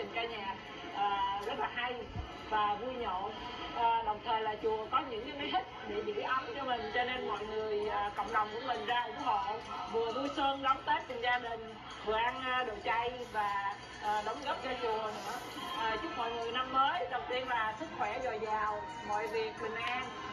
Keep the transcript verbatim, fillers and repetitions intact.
trình ca nhạc à, rất là hay và vui nhộn. À, đồng thời là chùa có những cái máy hít để giữ ấm cho mình, cho nên mọi người à, cộng đồng của mình ra ủng hộ, vừa vui xuân đón Tết cùng gia đình, vừa ăn đồ chay và à, đóng góp cho chùa nữa. À, chúc mọi người năm mới đầu tiên là sức khỏe dồi dào, mọi việc bình an.